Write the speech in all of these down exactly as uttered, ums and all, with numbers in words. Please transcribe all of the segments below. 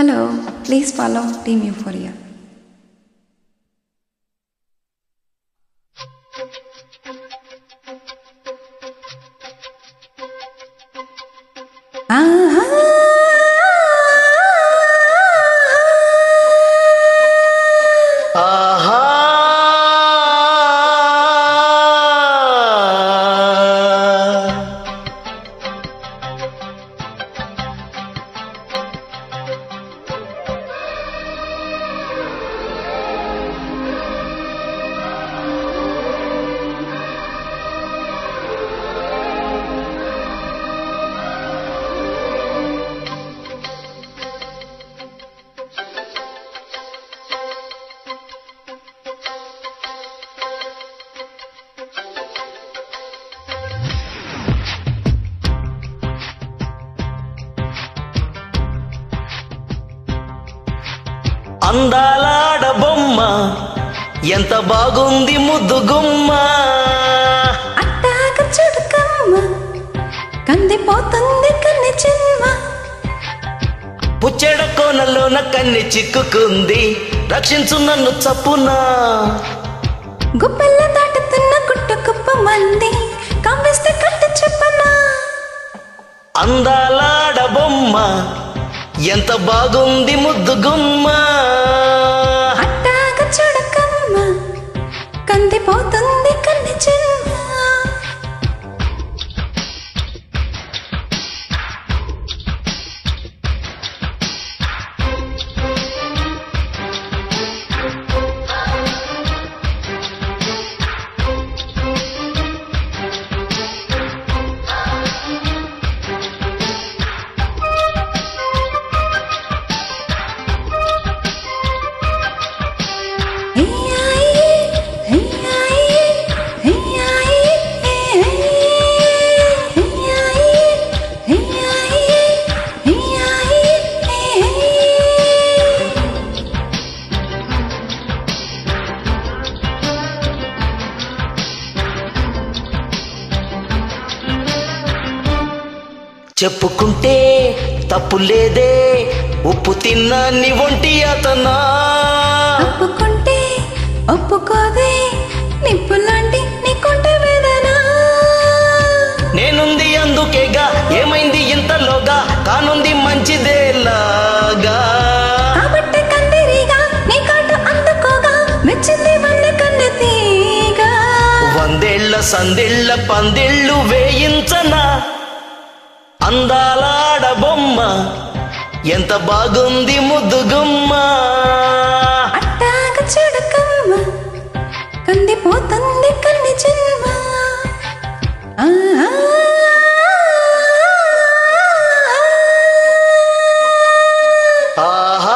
Hello, please follow Team Euphoria. Aha. Aha. అందాల ఆడబొమ్మ ఎంత బాగుంది ముద్దు గుమ్మ, అట్టాగ చుడుకమ్మ కందిపోతుంది కన్నె చిమ్మ, పుచ్చెడ కోనలోన కన్నె చిక్కుకుంది రక్షించు నన్ను చప్పునా, గుప్పెల్ల దాటుతున్న గుట్టు కుప్ప మంది కవ్విస్తే కట్టు చెప్పనా. అందాల ఆడబొమ్మ ఎంత బాగుంది ముద్దు గుమ్మ, అట్టాగ చుడకమ్మ కందిపోతుంది కన్నె చిమ్మ. చెప్పుకుంటే తప్పు లేదే ఉప్పు తిన్నా నీ ఒంటి అతనా, ఒప్పుకుంటే ఒప్పుకోదే నిప్పులాంటి నీకుంటే వేదనా. నేనుంది అందుకేగా ఏమైంది ఇంతలోగా కానుంది మంచిదేలాగా, కాబట్టి కందిరిగా నీ కాటు అందుకోగా మెచ్చింది వన్నె కన్నె తీగా. వందేళ్ల సందేళ్ల పందిళ్ళు వేయించనా, అందాల ఆడబొమ్మ ఎంత బాగుంది ముద్దు గుమ్మ, అట్టాగ చుడకమ్మ కందిపోతుంది కన్నె చిమ్మ. ఆహా. ఆహా.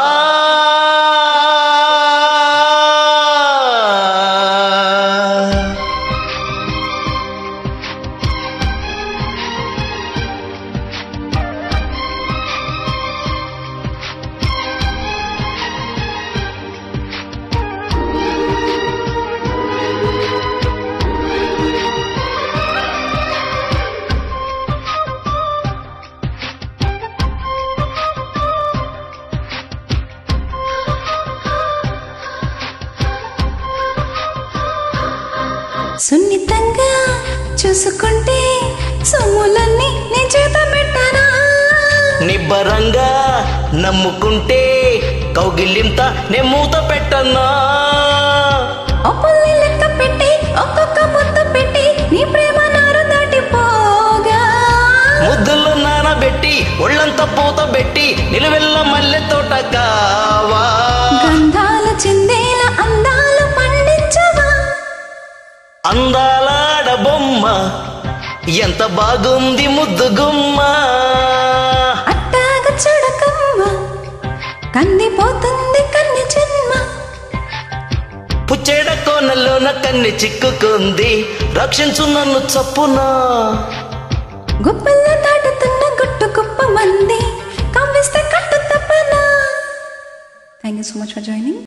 సున్నితంగా చూసుకుంటే సొమ్ములన్నీ నీ చేత పెట్టనా, నిబ్బరంగా నమ్ముకుంటే కౌగిలింత నే మూత పెట్టనా, ఒప్పుల్ని లెక్క పెట్టి ఒక్కొక్క ముద్దు పెట్టి నీ ప్రేమ నారు దాటిపోగా, ముద్దులు నానబెట్టి ఒళ్ళంతా పూత పెట్టి నిలువెల్ల మల్లె తోట కావా, గంధాలు చిందేల అందాలు పండించవా. అందాల ఆడబొమ్మ ఎంత బాగుంది ముద్దు గుమ్మ, అట్టాగ చుడకమ్మ కందిపోతుంది కన్నె చిమ్మ, పుచ్చెడ కోనలోన కన్నె చిక్కుకుంది రక్షించు నన్ను చప్పునా, గుప్పెల్ల దాటుతున్న గుట్టు కుప్ప మంది కవ్విస్తే కట్టు తప్పనా. Thank you so much for joining.